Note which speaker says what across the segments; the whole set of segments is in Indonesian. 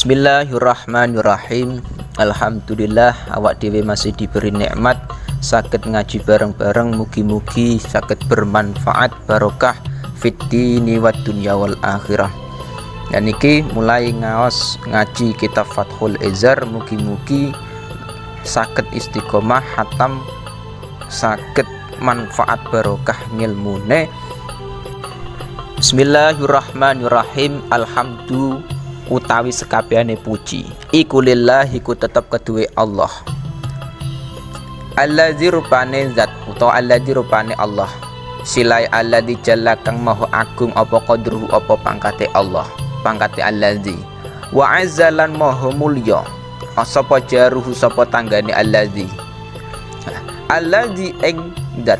Speaker 1: Bismillahirrahmanirrahim. Alhamdulillah awak dewe masih diberi nikmat saged ngaji bareng-bareng, mugi-mugi saged bermanfaat barokah fid dini wad dunya wal akhirah. Dan iki mulai ngaos ngaji kitab Fathul Ezar, mugi-mugi saged istiqomah hatam, saged manfaat barokah ngilmune. Bismillahirrahmanirrahim. Alhamdulillah utawi sekabehane puji iku lillahi ku tetep kedue Allah, allazi rupane zat utawa allazi rupane Allah, silai alladzi jalla kang maha agung apa qadruhu apa pangkate Allah, pangkate allazi wa azzalan maha mulya sapa jaruhu sapa tanggane allazi ing zat,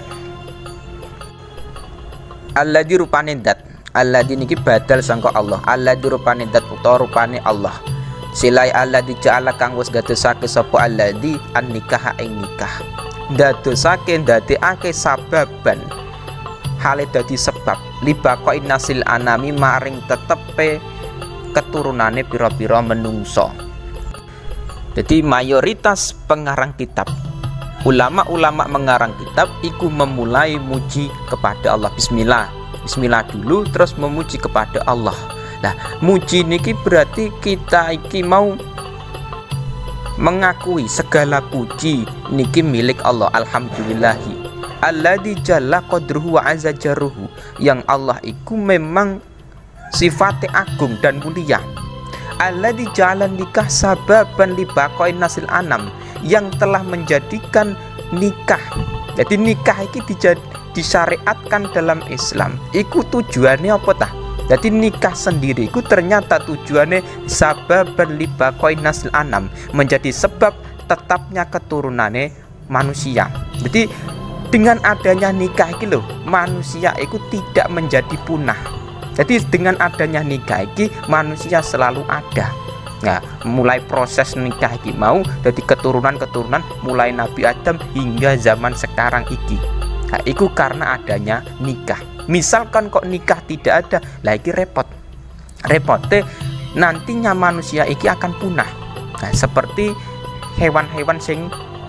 Speaker 1: allazi rupane zat, alladzi niki badal sangka Allah, alladzi rupane dat utawa rupane Allah, silai alladzi ja'ala kang wis dadosake sapa alladzi an nikah ing nikah, dadosake ndadekake sababan hale dadi sebab libaqai nasil anami maring tetepe keturunane pira-pira menungso. Jadi mayoritas pengarang kitab, ulama-ulama mengarang kitab iku memulai muji kepada Allah. Bismillah dulu terus memuji kepada Allah. Nah, muji niki berarti kita iki mau mengakui segala puji niki milik Allah. Alhamdulillahi alladzi jalla qadruhu wa azza jaruhu, yang Allah iku memang sifatnya agung dan mulia. Alladzi ja'ala nikah sababan li baqai nasil anam, yang telah menjadikan nikah. Jadi nikah iki disyariatkan dalam Islam. Iku tujuannya apa tah? Jadi nikah sendiri iku ternyata tujuannya sababan li baqai nasil anam, menjadi sebab tetapnya keturunannya manusia. Jadi dengan adanya nikah iki loh, manusia iku tidak menjadi punah. Jadi dengan adanya nikah iki manusia selalu ada. Nah, mulai proses nikah iki mau dari keturunan-keturunan mulai Nabi Adam hingga zaman sekarang iki. Nah, itu karena adanya nikah. Misalkan kok nikah tidak ada, lah iki repot. Repotnya nantinya manusia iki akan punah. Nah, seperti hewan-hewan sing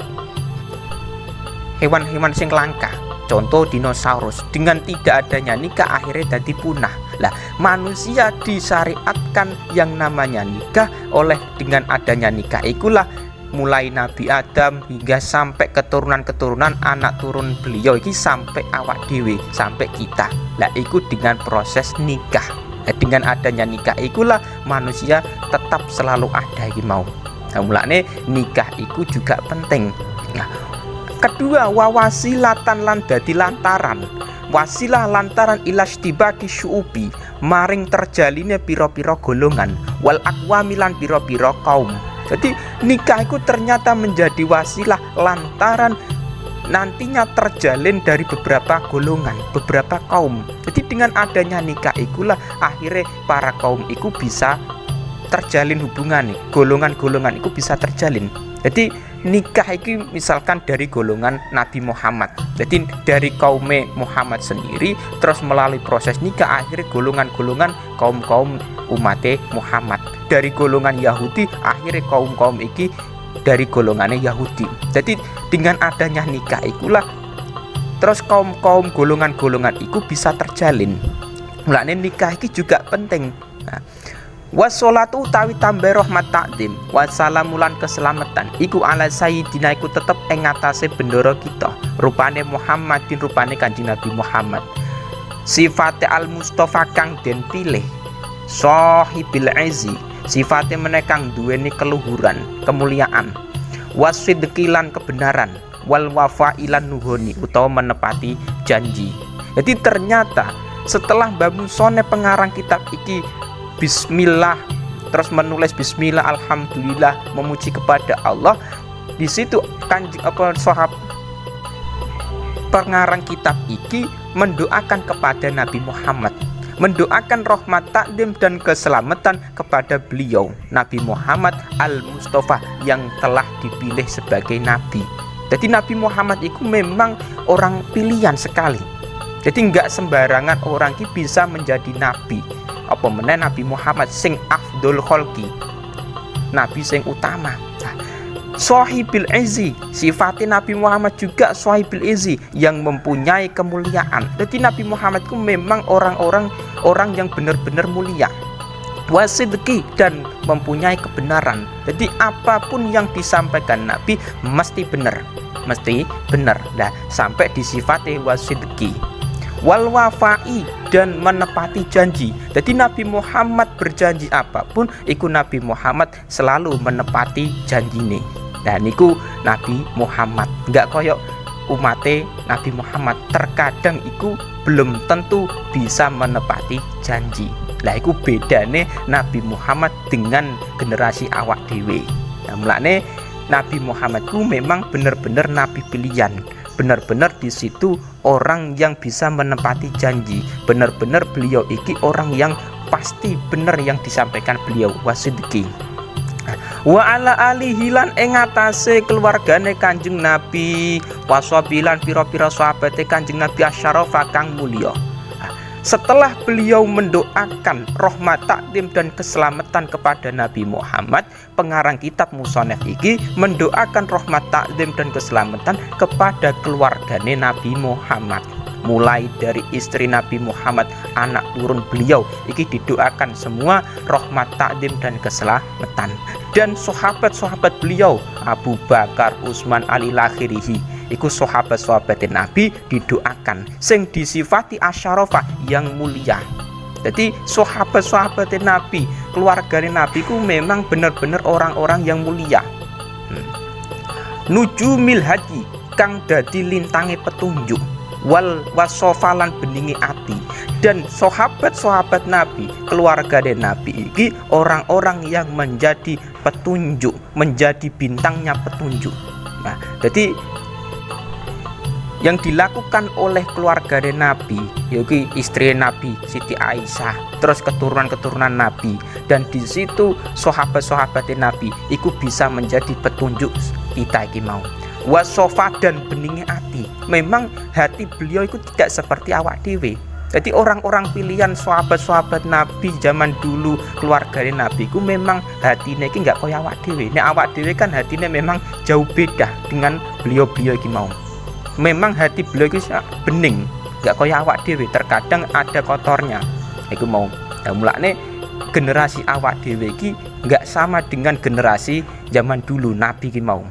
Speaker 1: langka. Contoh dinosaurus, dengan tidak adanya nikah akhirnya jadi punah. Lah, manusia disyariatkan yang namanya nikah oleh dengan adanya nikah ikulah mulai Nabi Adam hingga sampai keturunan-keturunan anak turun beliau iki sampai awak dewe, sampai kita. Lah, iku dengan proses nikah. Nah, dengan adanya nikah ikulah manusia tetap selalu ada iki mau. Nah, mulane nikah iku juga penting. Nah, kedua, wawasilatan lan dadi lantaran. Wasilah lantaran ilastibaki syuubi maring terjalinnya piro-piro golongan, wal akwamilan piro-piro kaum. Jadi nikah itu ternyata menjadi wasilah lantaran nantinya terjalin dari beberapa golongan, beberapa kaum. Jadi dengan adanya nikah ikulah akhirnya para kaum itu bisa terjalin hubungan nih, golongan-golongan itu bisa terjalin. Jadi nikah itu misalkan dari golongan Nabi Muhammad, jadi dari kaum Muhammad sendiri terus melalui proses nikah akhirnya golongan-golongan kaum-kaum umat Muhammad, dari golongan Yahudi akhirnya kaum-kaum iki dari golongannya Yahudi. Jadi dengan adanya nikah ikulah terus kaum-kaum golongan-golongan itu bisa terjalin. Mulane nikah iki juga penting. Nah, wassalatu utawi tambah rahmat takdim wassalamulan keselamatan iku ala sayyidina iku tetep ing ngatasé bendoro kita, rupane Muhammadin rupane Kanjeng Nabi Muhammad, sifate al mustofa kang den pilih, sahibil izi sifate menekang duweni keluhuran kemuliaan, wasidqilan kebenaran, wal wafailan nuhoni utawa menepati janji. Jadi ternyata setelah Mbah Musone pengarang kitab iki Bismillah terus menulis Bismillah alhamdulillah memuji kepada Allah, di situ sahabat pengarang kitab iki mendoakan kepada Nabi Muhammad, mendoakan rahmat takdim dan keselamatan kepada beliau Nabi Muhammad al-Mustafa yang telah dipilih sebagai nabi. Jadi Nabi Muhammad itu memang orang pilihan sekali. Jadi nggak sembarangan orang ini bisa menjadi nabi. Apa meneh Nabi Muhammad sing afdol kholqi, nabi sing utama. Shahibil Izzi, sifatnya Nabi Muhammad juga Shahibil Izzi, yang mempunyai kemuliaan. Jadi Nabi Muhammad itu memang orang yang benar-benar mulia. Wasidqi, dan mempunyai kebenaran. Jadi apapun yang disampaikan Nabi mesti benar. Nah, sampai disifati wasidqi. Wal wafai, dan menepati janji. Jadi Nabi Muhammad berjanji apapun, iku Nabi Muhammad selalu menepati janjine. Dan niku Nabi Muhammad, nggak koyok umate Nabi Muhammad, terkadang iku belum tentu bisa menepati janji. Lah iku bedane Nabi Muhammad dengan generasi awak dewe. Nah, mulane Nabi Muhammad ku memang benar-benar nabi pilihan. Benar-benar di situ orang yang bisa menepati janji. Benar-benar beliau iki orang yang pasti benar yang disampaikan beliau, wasidqi. Wa ala alihi lan ing atase keluargane Kanjeng Nabi, washabilan pira-pira sahabate Kanjeng Nabi asyarafa kang mulya. Setelah beliau mendoakan rahmat, takdim, dan keselamatan kepada Nabi Muhammad, pengarang kitab Musonef iki mendoakan rahmat, takdim, dan keselamatan kepada keluargane Nabi Muhammad. Mulai dari istri Nabi Muhammad, anak turun beliau iki didoakan semua rahmat, takdim, dan keselamatan. Dan sahabat-sahabat beliau Abu Bakar, Utsman, Ali lakhirihi, iku sahabat-sahabat Nabi didoakan sing disifati asyarafah, yang mulia. Jadi sahabat-sahabat Nabi, keluarga Nabi ku memang benar-benar orang-orang yang mulia. Nujumil hadi, kang dadi lintange petunjuk, wal wasofalan beningi ati. Dan sahabat-sahabat Nabi, keluarga Nabi iki orang-orang yang menjadi petunjuk, menjadi bintangnya petunjuk. Nah, jadi yang dilakukan oleh keluarga Nabi, yaitu istri Nabi Siti Aisyah, terus keturunan-keturunan Nabi, dan di situ sahabat-sahabat Nabi itu bisa menjadi petunjuk kita iki mau. Wasofa, dan beningnya hati. Memang hati beliau itu tidak seperti awak dewe. Jadi orang-orang pilihan sahabat-sahabat Nabi zaman dulu, keluarga Nabi ku memang hatinya iki nggak kaya awak dewe. Nek awak dewe kan hatinya memang jauh beda dengan beliau-beliau iki mau. Memang hati beliau itu bening, nggak kaya awak dewe, terkadang ada kotornya. Iku mau. Nah, mulane generasi awak dewe iki nggak sama dengan generasi zaman dulu Nabi iki mau.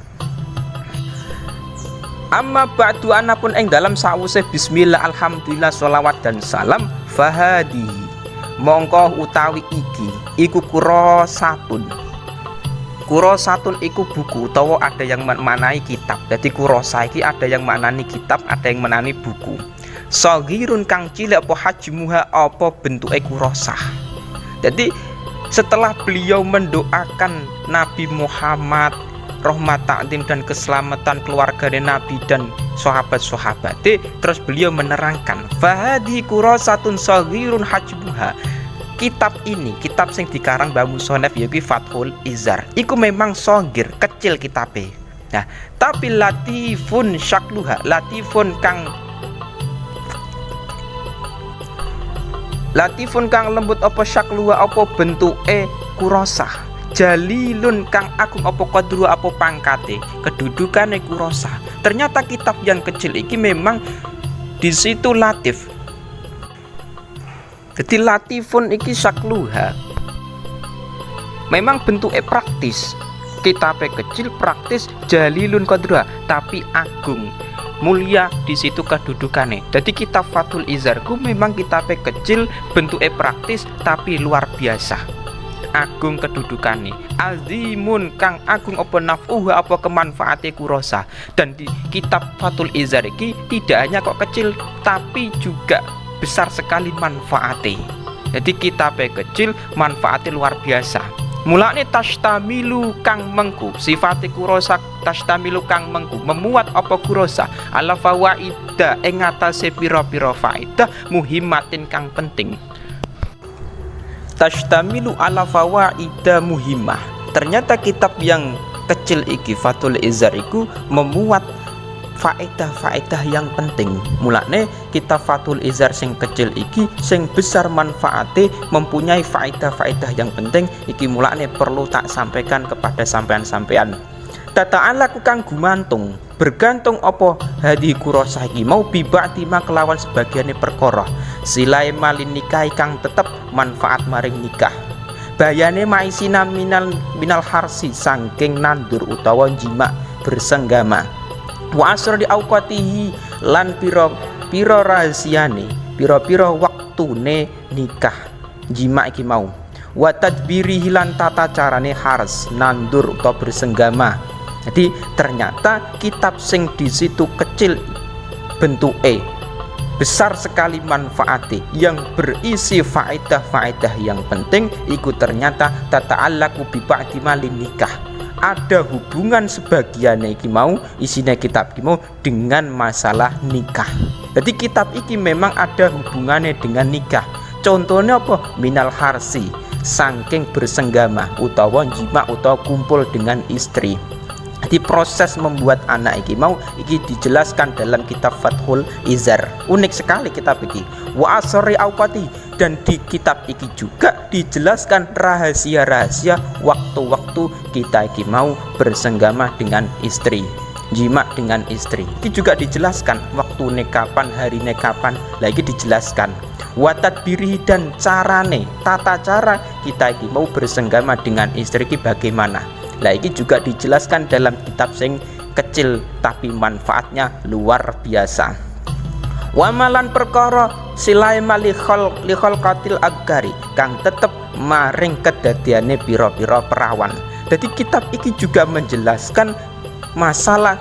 Speaker 1: Amma ba'du, anapun ing dalam sawuse bismillah, alhamdulillah, sholawat dan salam, fahadi mongko utawi iki iku kurosatun. Kurosatun iku buku, utawa ada yang menanai kitab. Jadi kurosa iki ada yang menani kitab, ada yang menani buku. Saghirun kang cilik apa hajmuha, apa bentuke kurosah. Jadi setelah beliau mendoakan Nabi Muhammad, rahmat, takdim, dan keselamatan keluarga Nabi dan sahabat-sahabat, terus beliau menerangkan fahadi kurosatun saghirun hajmuha. Kitab ini, kitab sing dikarang Mbah Musonef yaiku Fathul Izar, iku memang sogir, kecil kitabe. Nah, tapi latifun syakluha, latifun kang lembut apa syakluha, apa bentuke kurosah. Jalilun kang agung apa qadru, apa pangkate, kedudukane kurosah. Ternyata kitab yang kecil iki memang di situ latif. Jadi latifun iki syakluha, memang bentuknya praktis. Kitabnya kecil, praktis, jalilun qadruha, tapi agung, mulia di situ kedudukannya. Jadi kitab Fathul Izar ku memang kitabnya kecil, bentuknya praktis, tapi luar biasa, agung kedudukannya. Azimun kang agung apa naf'uhu, apa kemanfaate kurosa. Dan di kitab Fathul Izar iki tidak hanya kok kecil, tapi juga besar sekali manfaatnya. Jadi kitabnya kecil, manfaatnya luar biasa. Mulane tashtamilu kang mengku, sifate kurosa tashtamilu kang mengku, memuat apa kurosa ala fawaida ing atase pira-pira faedah muhimatin kang penting. Tashtamilu ala fawaida muhimmah. Ternyata kitab yang kecil iki Fathul Izar iku memuat faedah-faedah yang penting. Mulane kitab Fathul Izar sing kecil iki sing besar manfaate, mempunyai faedah-faedah yang penting iki, mulane perlu tak sampaikan kepada sampean-sampean. Tata'ala kang gumantung bergantung apa hadi kurasa iki mau bibati kelawan sebagiane perkara silai malin nikah kang tetep manfaat maring nikah. Bayane maisina minal harsi sangking nandur utawa jima bersenggama. Wa asra di auqatihi lan pira rahasiane, pira waktune nikah jima iki mau. Wa tadbirihi lan tata carane hars nandur utawa bersenggama. Jadi ternyata kitab sing di situ kecil bentuke, besar sekali manfaatnya, yang berisi faedah-faedah yang penting iku ternyata tata'allaqu bi ba'di malin nikah. Ada hubungan sebagian iki mau isine kitab iki mau dengan masalah nikah. Jadi kitab iki memang ada hubungannya dengan nikah. Contohnya apa? Minal harsi, saking bersenggama utawa jima utawa kumpul dengan istri. Di proses membuat anak iki mau iki dijelaskan dalam kitab Fathul Izar. Unik sekali kitab iki. Wa asri auqati, dan di kitab iki juga dijelaskan rahasia-rahasia waktu-waktu kita iki mau bersenggama dengan istri, jima dengan istri. Ini juga dijelaskan waktu kapan, hari kapan, lagi dijelaskan. Wa tadbirihi, dan carane, tata cara kita iki mau bersenggama dengan istri iki bagaimana. Lah ini juga dijelaskan dalam kitab sing kecil tapi manfaatnya luar biasa. Wa malan perkara silai malihol qatil agari kang tetep maring kedadiane pira-pira perawan. Jadi kitab iki juga menjelaskan masalah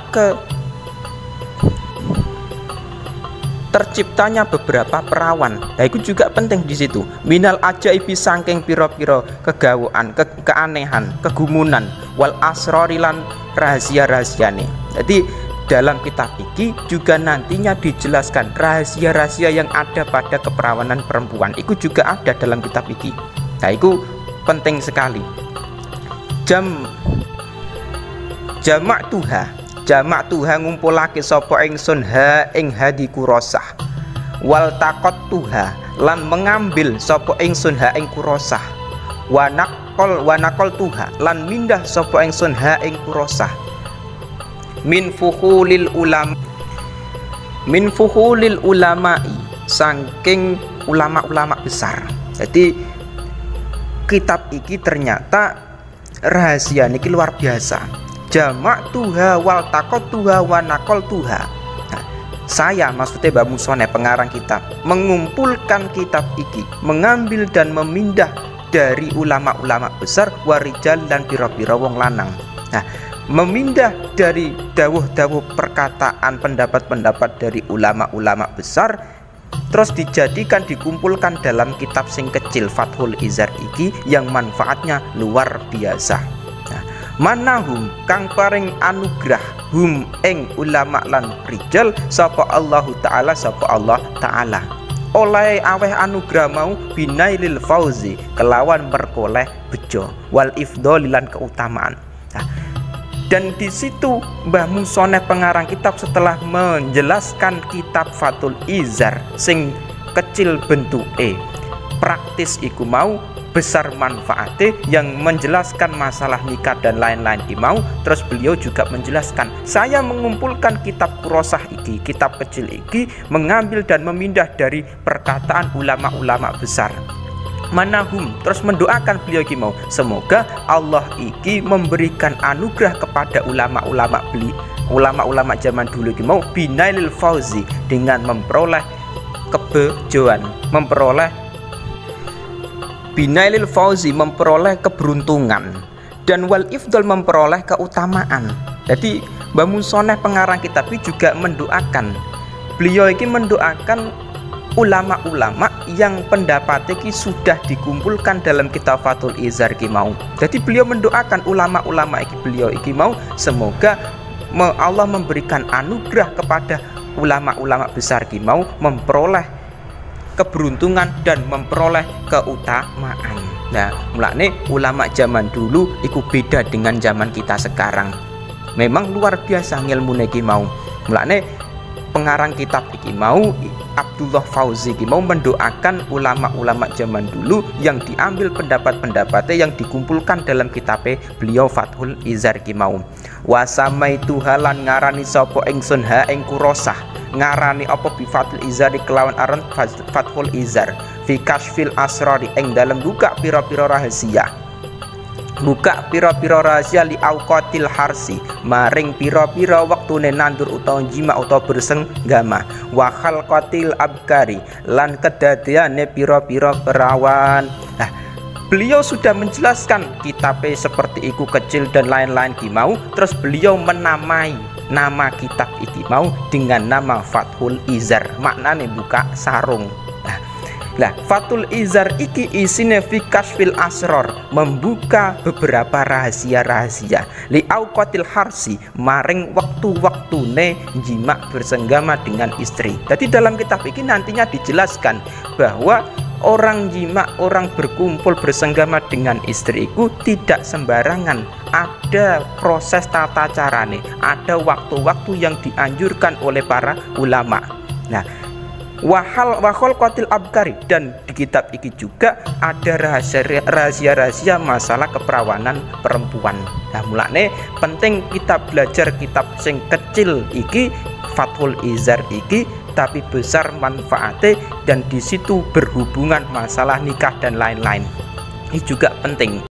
Speaker 1: terciptanya beberapa perawan. Nah, itu juga penting di situ. Minal ajaibi sangking piro-piro kegawaan, keanehan, kegumunan, wal asrorilan rahasia-rahasiane. Jadi dalam kitab iki juga nantinya dijelaskan rahasia-rahasia yang ada pada keperawanan perempuan. Itu juga ada dalam kitab iki. Nah, itu penting sekali. Jamak tuha ngumpulake sapa ingsun ha ing hadi kurosah. Wal takot tuha lan mengambil sapa ingsun ha ing kurosah. Wa nakol tuha lan mindah sapa ingsun ha ing kurosah. Min fuhulil ulama'i saking ulama-ulama besar. Jadi kitab iki ternyata rahasia niki luar biasa. Jamak tuha wal takot tuha wa nakol tuha. Nah, saya maksudnya Mbah Musone pengarang kitab mengumpulkan kitab iki, mengambil dan memindah dari ulama-ulama besar warijal dan pira-pira wong lanang. Nah, memindah dari dawuh-dawuh perkataan pendapat-pendapat dari ulama-ulama besar, terus dijadikan dikumpulkan dalam kitab sing kecil Fathul Izar iki yang manfaatnya luar biasa. Manahum kang paring anugrah hum ing ulama lan rijal sapa Allahu taala sapa Allah taala oleh aweh anugrah mau binailil fauzi kelawan berkoleh bejo wal ifdhol lan keutamaan. Nah, dan di situ Mbah Musoneh pengarang kitab setelah menjelaskan kitab Fathul Izar sing kecil bentuke, praktis iku mau besar manfaatnya yang menjelaskan masalah nikah dan lain-lain di mau. Terus beliau juga menjelaskan, saya mengumpulkan kitab kurosah iki, kitab kecil iki, mengambil dan memindah dari perkataan ulama-ulama besar. Manahum, terus mendoakan beliau iki mau, semoga Allah iki memberikan anugerah kepada ulama-ulama zaman dulu iki mau binailil fauzi, dengan memperoleh kebejoan, binailil fauzi memperoleh keberuntungan, dan wal ifdal memperoleh keutamaan. Jadi Mbah Musoneh pengarang kitab ini juga mendoakan, beliau ini mendoakan ulama-ulama yang pendapat ini sudah dikumpulkan dalam kitab Fathul Izar iki mau. Jadi beliau mendoakan ulama-ulama iki beliau iki mau semoga Allah memberikan anugerah kepada ulama-ulama besar iki mau memperoleh keberuntungan dan memperoleh keutamaan. Nah, mulane ulama zaman dulu iku beda dengan zaman kita sekarang. Memang luar biasa ngilmune iki mau. Mulane pengarang kitab iki mau Abdullah Fauzi iki mau mendoakan ulama-ulama zaman dulu yang diambil pendapat-pendapatnya yang dikumpulkan dalam kitabnya beliau Fathul Izar iki mau. Wasamaitu halan ngarani sapa ingsun ha ing kurosah, ngarani apa bi Fathul Izar kelawan aran Fathul Izar fi kasfil asrari ing dalam buka pira-pira rahasia. Buka pira-pira rahasia li auqatil harsi maring pira-pira waktune nandur utawa jima utawa bersenggama wa khalqatil abkari lan kedadiane pira-pira perawan. Nah, beliau sudah menjelaskan kitabnya seperti iku kecil dan lain-lain kimau, terus beliau menamai nama kitab iki mau dengan nama Fathul Izar, maknane buka sarung. Nah, Fathul Izar iki isine fi kasfil asror, membuka beberapa rahasia-rahasia li auqatil harsi maring waktu-waktune jima bersenggama dengan istri. Jadi dalam kitab ini nantinya dijelaskan bahwa orang jima, orang berkumpul bersenggama dengan istriku tidak sembarangan. Ada proses tata carane, ada waktu-waktu yang dianjurkan oleh para ulama. Nah, wahal qatil abkari, dan di kitab iki juga ada rahasia-rahasia masalah keperawanan perempuan. Nah, mulane penting kita belajar kitab sing kecil iki Fathul Izar iki tapi besar manfaatnya, dan di situ berhubungan masalah nikah dan lain-lain. Ini juga penting.